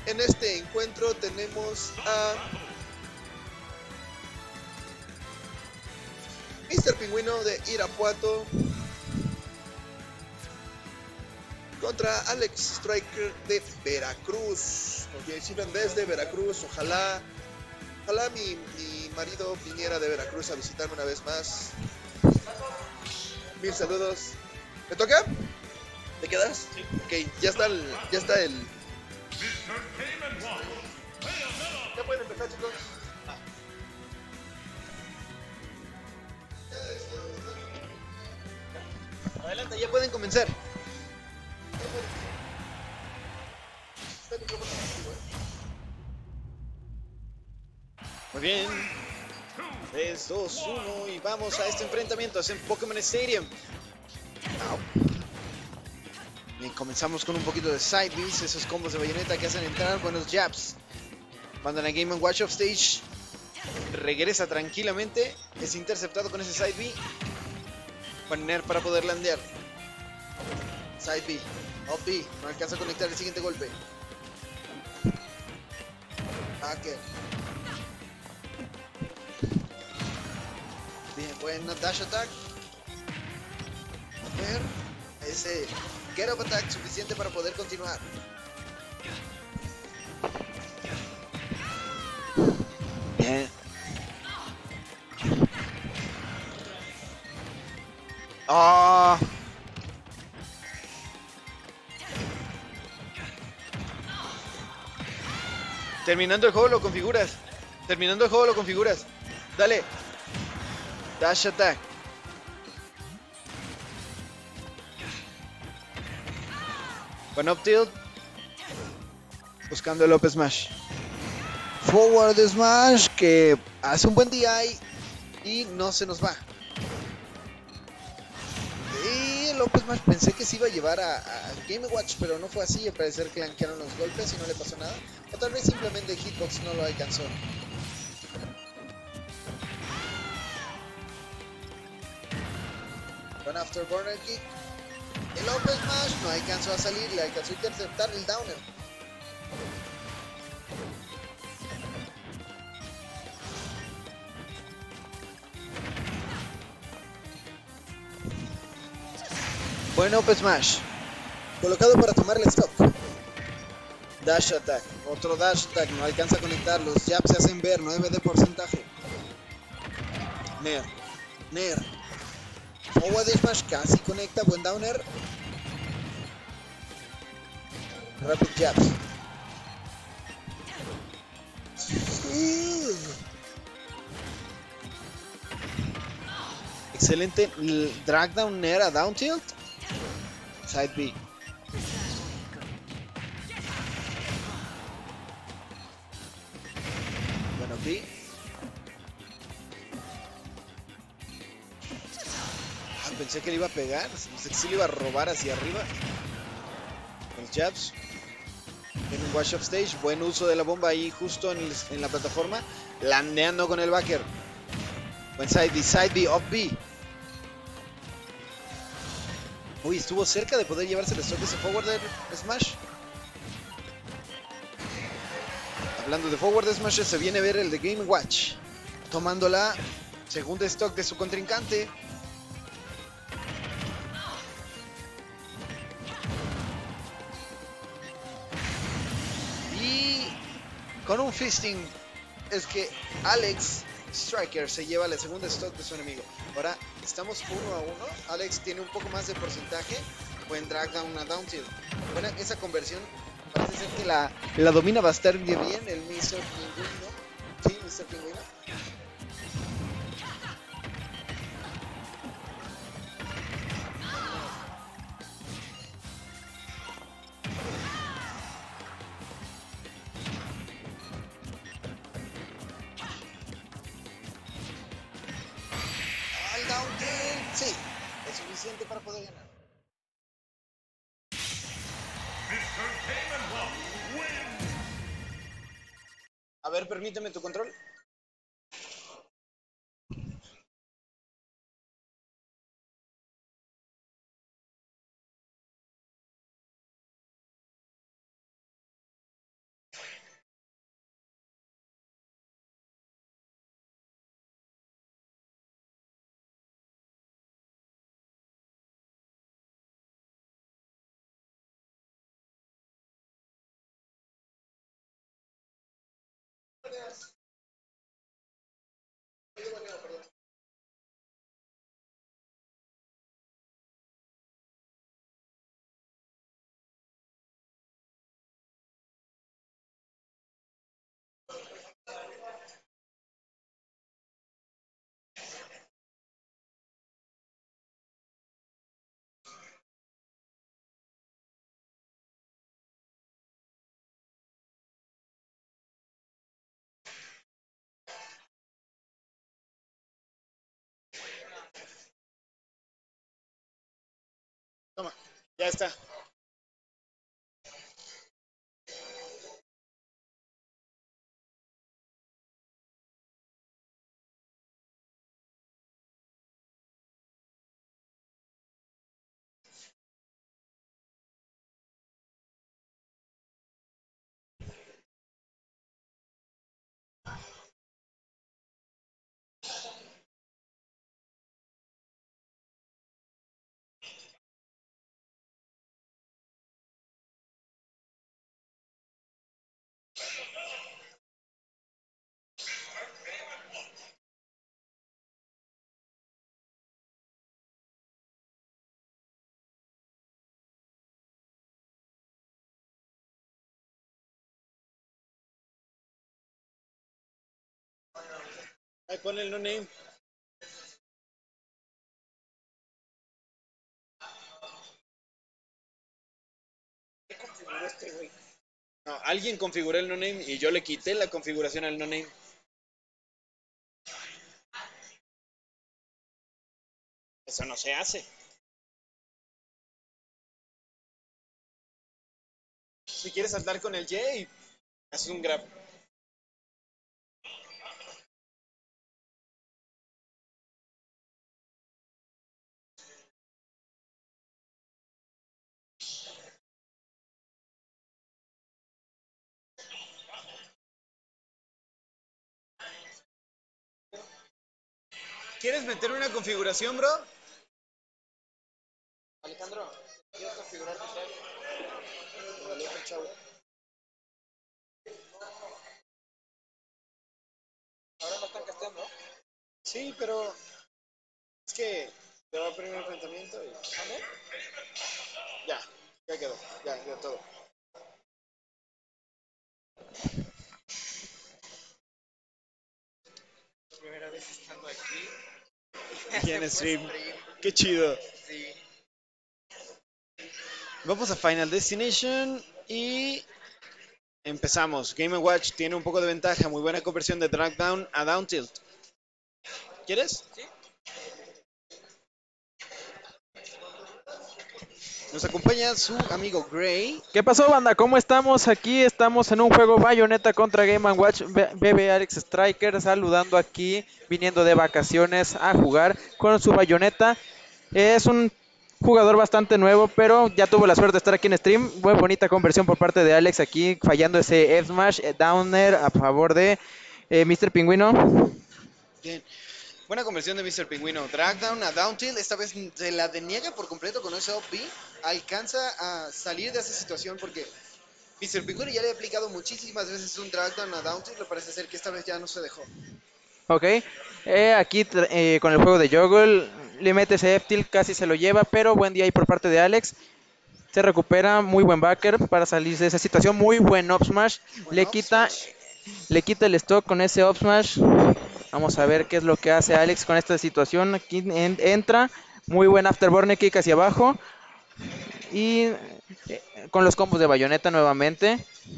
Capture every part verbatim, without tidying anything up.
En este encuentro tenemos a mister Pingüino de Irapuato contra Alex Striker de Veracruz. Nos visitan desde Veracruz. Ojalá, ojalá mi, mi marido viniera de Veracruz a visitarme una vez más. Mil saludos. ¿Me toca? ¿Te quedas? Sí. Ok, ya está el, ya está el. Ya pueden empezar, chicos. Ah. Adelante, ya pueden comenzar. Muy bien. tres, dos, uno y vamos a este enfrentamiento. Es en Pokémon Stadium. Bien, comenzamos con un poquito de side Bs, esos combos de bayoneta que hacen entrar buenos jabs. Mandan a Game and Watch off stage. Regresa tranquilamente. Es interceptado con ese side B. Poner para poder landear. Side B. Up B. No alcanza a conectar el siguiente golpe. Hacker. Bien, buena dash attack. A ver. Ese get up attack suficiente para poder continuar. Bien. Ah. Terminando el juego lo configuras. Terminando el juego lo configuras. Dale. Dash attack. Con up tilt. Buscando el up smash. Forward smash que hace un buen D I y no se nos va. Y el up smash pensé que se iba a llevar a, a Game Watch, pero no fue así. Al parecer clanquearon los golpes y no le pasó nada. O tal vez simplemente Hitbox no lo alcanzó. Con Afterburner Kick. El up smash no alcanzó a salir, le alcanzó a interceptar el downer. Buen up smash. Colocado para tomar el stop. Dash attack. Otro dash attack. No alcanza a conectar. Los jabs se hacen ver. nueve de porcentaje. Nair. Nair. Forward smash. Casi conecta. Buen downer. Rapid jabs. Excelente drag down Nair a down tilt. Side B. Bueno, B. Ah, pensé que le iba a pegar. Pensé que sí le iba a robar hacia arriba. Los jabs. En un wash up stage. Buen uso de la bomba ahí justo en, el, en la plataforma. Landeando con el backer. Buen side B. Side B. Up B. Uy, estuvo cerca de poder llevarse el stock de ese forward smash. Hablando de forward smash, se viene a ver el de Game Watch. Tomando la segunda stock de su contrincante. Y con un fisting es que Alex Striker se lleva la segunda stock de su enemigo. Ahora estamos uno a uno. Alex tiene un poco más de porcentaje. Buen drag down a down tilt. Bueno, esa conversión parece ser que la, la domina bastante bien el mister Pingüino. Sí, mister Pingüino. Al down tilt. Sí, es suficiente para poder ganar. A ver, permíteme tu control. Toma, ya está. Ahí pone el no name. ¿Qué configuró este güey? No, alguien configuró el no name y yo le quité la configuración al no name. Eso no se hace. Si quieres saltar con el J, haces un grab. ¿Quieres meter una configuración, bro? Alejandro, ¿quieres configurar tu tag? Con el otro chavo. Ahora no están casteando. Sí, pero es que te va a poner un enfrentamiento y... ¿Vale? Ya, ya quedó, ya, ya todo. Primera vez estando aquí. Y en stream. stream. Qué chido. Sí. Vamos a Final Destination y empezamos. Game and Watch tiene un poco de ventaja. Muy buena conversión de drag down a down tilt. ¿Quieres? Sí. Nos acompaña su amigo Gray. ¿Qué pasó, banda? ¿Cómo estamos? Aquí estamos en un juego Bayonetta contra Game and Watch. B B Alex Striker saludando aquí, viniendo de vacaciones a jugar con su Bayonetta. Es un jugador bastante nuevo, pero ya tuvo la suerte de estar aquí en stream. Muy bonita conversión por parte de Alex aquí, fallando ese F-Smash eh, Downer a favor de eh, mister Pingüino. Bien. Buena conversión de mister Pingüino. Drag down a down tilt. Esta vez se la deniega por completo con ese O P. Alcanza a salir de esa situación porque mister Pingüino ya le ha aplicado muchísimas veces un drag down a down tilt. Le parece ser que esta vez ya no se dejó. Ok, eh, aquí eh, con el juego de Juggle le mete ese F-Tilt, casi se lo lleva, pero buen día ahí por parte de Alex. Se recupera, muy buen backer para salir de esa situación, muy buen up smash. Buen Le up quita, smash. le quita el stock con ese up smash. Vamos a ver qué es lo que hace Alex con esta situación. Aquí en, entra, muy buen afterburner kick hacia abajo. Y eh, con los combos de Bayonetta nuevamente.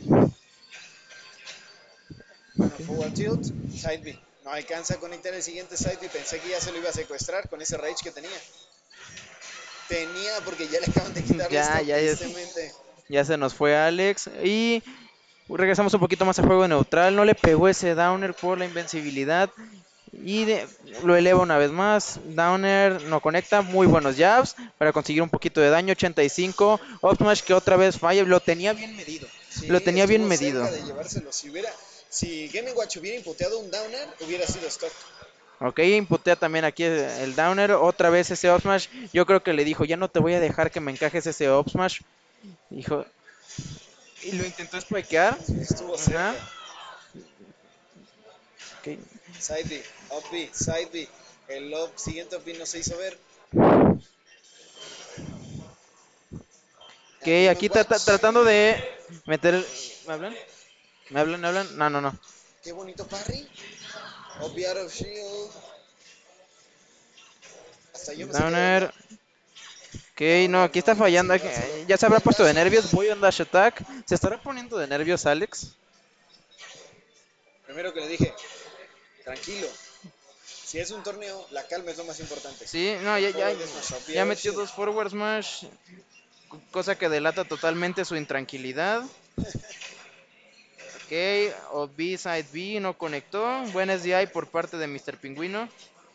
Bueno, forward tilt, side B. No alcanza a conectar el siguiente side B. Pensé que ya se lo iba a secuestrar con ese rage que tenía. Tenía porque ya le acaban de quitar Ya, esto ya, ya, tristemente. ya se nos fue Alex. Y regresamos un poquito más al juego neutral. No le pegó ese downer por la invencibilidad. Y de, lo eleva una vez más. Downer no conecta. Muy buenos jabs para conseguir un poquito de daño. ochenta y cinco. Up smash que otra vez falla. Lo tenía bien medido. Sí, lo tenía bien estuvo medido. cerca de llevárselo. Si hubiera, si Game and Watch hubiera inputeado un downer, hubiera sido stock. Ok, imputea también aquí el downer. Otra vez ese up smash. Yo creo que le dijo, ya no te voy a dejar que me encajes ese up smash. Dijo, y lo intentó spikear. Estuvo Ajá. cerca. Ok. Side B, up B, side B. El up, siguiente up B no se hizo ver. Ok, Game aquí and Watch. trata- tratando de meter... ¿Me hablan? ¿Me hablan? ¿Me hablan? No, no, no. Qué bonito parry. Up B out of shield. Hasta yo me saqué de onda. Downer. Ok, no, Downer, aquí no está alcanza a fallando. Aquí- llevárselo. Ya se habrá Buen puesto de dash nervios. attack. Voy a un dash attack. ¿Se estará poniendo de nervios Alex? Primero que le dije, tranquilo. Si es un torneo, la calma es lo más importante. Sí, no, ya, ya, Forward smash, up B ya out of metió shield. dos forward smash. Cosa que delata totalmente su intranquilidad. Ok, o B side B no conectó. Buen S D I por parte de mister Pingüino.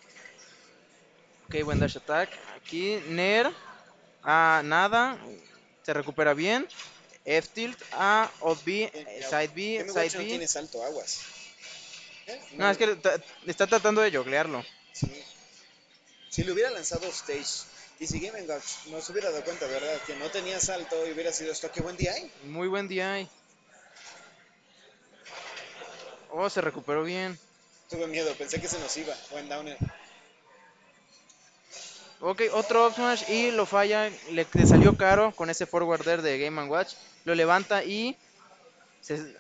Ok, buen dash attack. Aquí, Nair. Ah, nada. Se recupera bien. F-tilt. A, o B, Bien, eh, ya, side B, Game and side Watch no B. tiene salto, aguas. ¿Eh? No, No, es que ta- está tratando de joglearlo. sí. Si le hubiera lanzado stage y si Game and Watch no se hubiera dado cuenta, ¿verdad? Que no tenía salto y hubiera sido esto, qué buen día hay. Muy buen D I. Oh, se recuperó bien. Tuve miedo, pensé que se nos iba. Buen downer. Ok, otro up smash y lo falla. Le, le salió caro con ese forwarder de Game and Watch. Lo levanta y... se-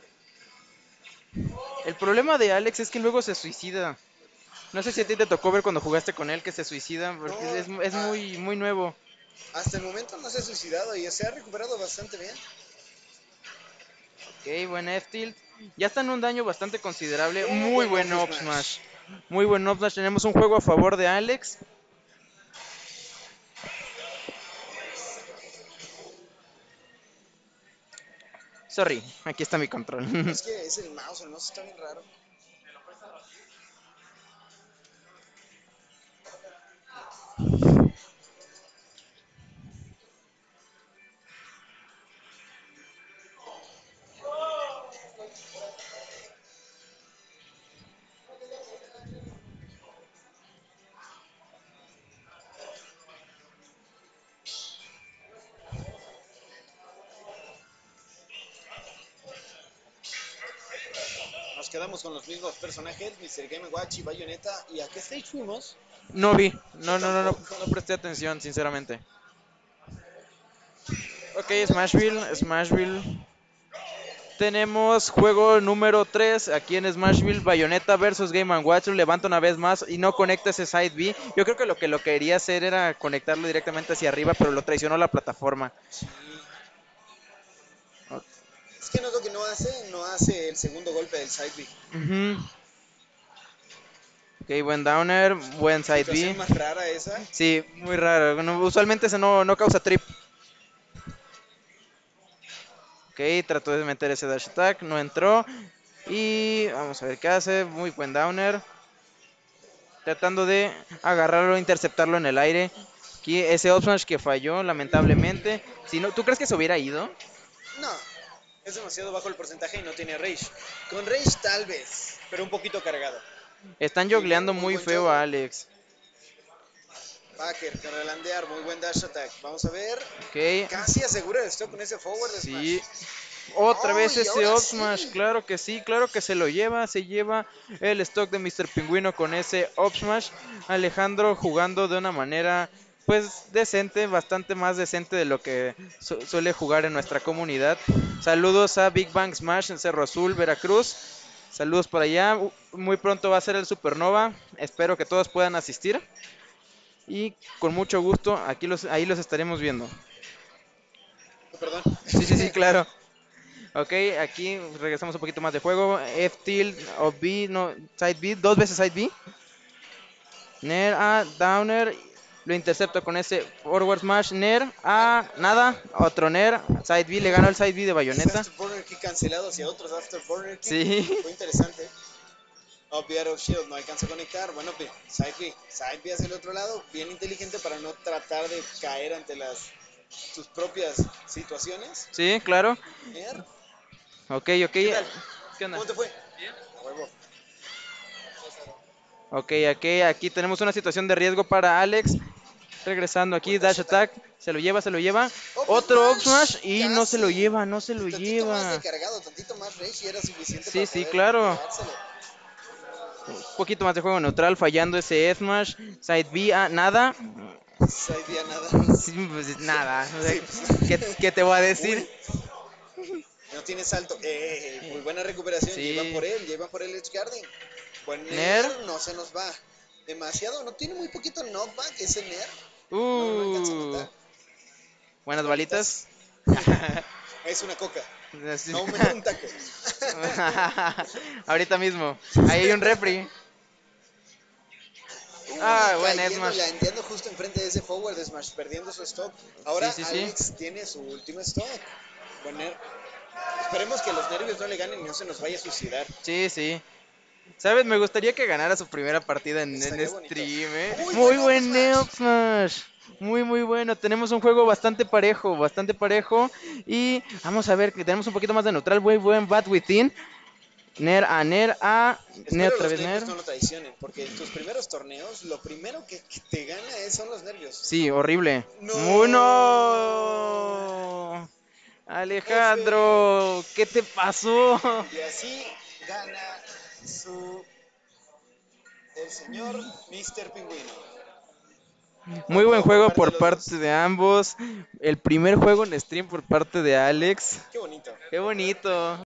El problema de Alex es que luego se suicida. No sé si a ti te tocó ver cuando jugaste con él que se suicida, No, porque es, es ah, muy, muy nuevo. hasta el momento no se ha suicidado y se ha recuperado bastante bien. Ok, buen F-tilt. Ya está en un daño bastante considerable. Uh, Muy buen buen up up smash. smash. Muy buen up smash. Tenemos un juego a favor de Alex. Sorry, aquí está mi control. Es que es el mouse, el mouse está bien raro. Nos quedamos con los mismos personajes, mister Game and Watch y Bayonetta. ¿Y a qué stage fuimos? No vi. Yo No, no, no, no, tampoco. no presté atención, sinceramente. Ok, Ah, mira, Smashville, Smashville. Smashville. Tenemos juego número tres aquí en Smashville, Bayonetta versus Game and Watch. Lo levanta una vez más y no conecta ese side B. Yo creo que lo que lo quería hacer era conectarlo directamente hacia arriba, pero lo traicionó la plataforma. Sí. Es que no es lo que no hace, no hace el segundo golpe del side B. Ujú. Ok, buen downer, buen side Situación B. más rara esa. Sí, muy raro. No- usualmente ese no, no causa trip. Ok, trató de meter ese dash attack, no entró. Y vamos a ver qué hace. Muy buen downer. Tratando de agarrarlo, interceptarlo en el aire. Aquí ese up smash que falló, lamentablemente. Si no, ¿tú crees que se hubiera ido? No, es demasiado bajo el porcentaje y no tiene Rage. Con Rage tal vez, pero un poquito cargado. Están Y muy, jogleando muy muy buen feo a juggle. Alex. Backer, relandear, muy buen dash attack. Vamos a ver. Ok, Casi asegura el stock con ese forward smash. sí. Otra ¡Oh, vez y ese ahora up smash, sí! claro que sí, claro que se lo lleva, se lleva el stock de mister Pingüino con ese up smash. Alejandro jugando de una manera pues decente, bastante más decente de lo que su- suele jugar en nuestra comunidad. Saludos a Big Bang Smash en Cerro Azul, Veracruz. Saludos por allá. U- Muy pronto va a ser el Supernova. Espero que todos puedan asistir. Y con mucho gusto, aquí los, ahí los estaremos viendo. Oh, perdón. Sí, sí, sí, claro. Ok, aquí regresamos un poquito más de juego. F tilt o B, no, side B, dos veces side B. Nair a Downer, lo intercepta con ese forward smash. Nair a nada, otro Nair, side B, le ganó el side B de Ese Bayonetta. Afterburner Kick cancelado hacia otros Afterburner Kick. Sí, Fue interesante. Up B out of shield, no alcanza a conectar. Bueno, B, side B. Side B hacia el otro lado. Bien inteligente para no tratar de caer ante las sus propias situaciones. sí, claro. Nair, Ok, ok. ¿qué tal? ¿Qué onda? ¿Cómo te fue? A huevo. Ok, aquí, aquí tenemos una situación de riesgo para Alex. Regresando aquí, Buen dash dash attack. attack. Se lo lleva, se lo lleva. Up Otro up smash. smash y no se lo Casi. lleva, no se lo Tantito más de lleva. cargado, tantito más rage y era suficiente Sí, para sí, poder claro. llevárselo. Un poquito más de juego neutral, fallando ese Smash. Side B, ah, nada. Side B a nada. Sí, pues, nada. O sea, Sí, pues. ¿qué, qué te voy a decir? Uy, no tiene salto. Eh, muy buena recuperación. Sí. Llevan por él, llevan por el Edge Guarding. Buen Ner. Ner, no se nos va. Demasiado, no tiene muy poquito knockback ese Ner. No, no alcanza a Uh, matar. buenas balitas. Es una coca. Así. No, me un taco. Ahorita mismo. Ahí hay un refri. Uy, Ah, buen cayendo, Smash. la entiendo justo enfrente de ese forward smash, perdiendo su stock. Ahora Sí, sí, sí. Alex tiene su último stock. Poner. Esperemos que los nervios no le ganen y no se nos vaya a suicidar. Sí, sí. ¿Sabes? Me gustaría que ganara su primera partida en, en Estaría bonito. stream, ¿eh? Uy, Muy bueno, buen Smash. Neop Smash. Muy, muy bueno. Tenemos un juego bastante parejo, bastante parejo. Y vamos a ver que tenemos un poquito más de neutral. Muy buen Bad Within. Ner a Ner a Ner Espero otra los vez nervios Ner. no lo traicionen, porque en tus primeros torneos lo primero que, que te gana es, son los nervios. Sí, horrible. No. Muy no. F. Alejandro, ¿qué te pasó? Y así gana su el señor míster Pingüino. Muy Buen buen juego por juego parte de por los parte dos. de ambos. El primer juego en stream por parte de Alex. Qué bonito. Qué bonito.